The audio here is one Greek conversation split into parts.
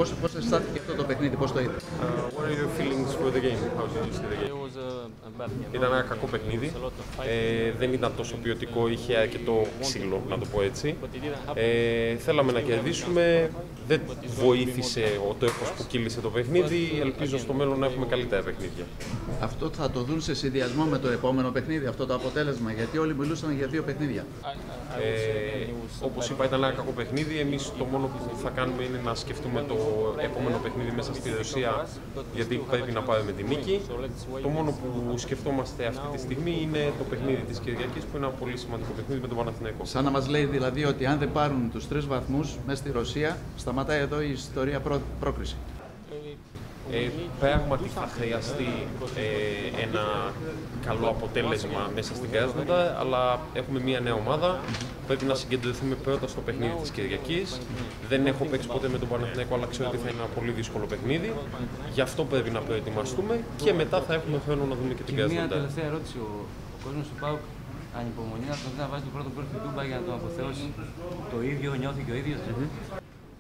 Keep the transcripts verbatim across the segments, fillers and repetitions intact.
Πώς, πώς αισθάνθηκε αυτό το παιχνίδι, πώς το είδε? Uh, what are your feelings for the game? How did you see the game? Ήταν ένα κακό παιχνίδι. Ε, δεν ήταν τόσο ποιοτικό, είχε αρκετό ξύλο, να το πω έτσι. Ε, θέλαμε να κερδίσουμε. Δεν βοήθησε ο τέχος που κύλησε το παιχνίδι. Ελπίζω στο μέλλον να έχουμε καλύτερα παιχνίδια. Αυτό θα το δουν σε συνδυασμό με το επόμενο παιχνίδι, αυτό το αποτέλεσμα, γιατί όλοι μιλούσαν για δύο παιχνίδια. Ε, όπως είπα, ήταν ένα κακό παιχνίδι. Εμείς το μόνο που θα κάνουμε είναι να σκεφτούμε το επόμενο παιχνίδι μέσα στη Ρωσία, γιατί πρέπει να πάμε με την νίκη. Το μόνο που σκεφτόμαστε αυτή τη στιγμή είναι το παιχνίδι της Κυριακής, που είναι ένα πολύ σημαντικό παιχνίδι με τον Παναθηναϊκό. Σαν να μας λέει δηλαδή ότι αν δεν πάρουν τους τρεις βαθμούς μέσα στη Ρωσία, σταματάει εδώ η ιστορία πρό, πρόκριση. Ε, πράγματι θα χρειαστεί ε, ένα καλό αποτέλεσμα μέσα στην Κράσνοδα, αλλά έχουμε μια νέα ομάδα. Πρέπει να συγκεντρωθούμε πρώτα στο παιχνίδι της Κυριακής. Δεν έχω παίξει ποτέ με τον Παναθηναϊκό, αλλά ξέρω ότι θα είναι ένα πολύ δύσκολο παιχνίδι. Γι' αυτό πρέπει να προετοιμαστούμε και μετά θα έχουμε χρόνο να δούμε και την Κράσνοδα. Μια τελευταία ερώτηση. Ο, ο κόσμος του ΠΑΟΚ ανυπομονεί να τον να βάζει το πρώτο γκολ στην Τούμπα για να τον αποθεώσει. Το ίδιο νιώθει και ο ίδιος. Mm-hmm.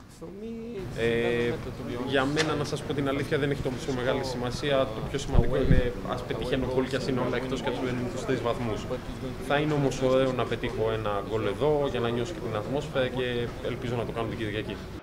Ε, για μένα, να σας πω την αλήθεια, δεν έχει τόσο μεγάλη σημασία. Το πιο σημαντικό είναι ας πετυχαίνω γκολ κι ας είναι όλα εκτός και ας παίρνουν τους τρεις βαθμούς. Θα είναι όμως ωραίο να πετύχω ένα γκολ εδώ για να νιώσω και την ατμόσφαιρα και ελπίζω να το κάνω την Κυριακή.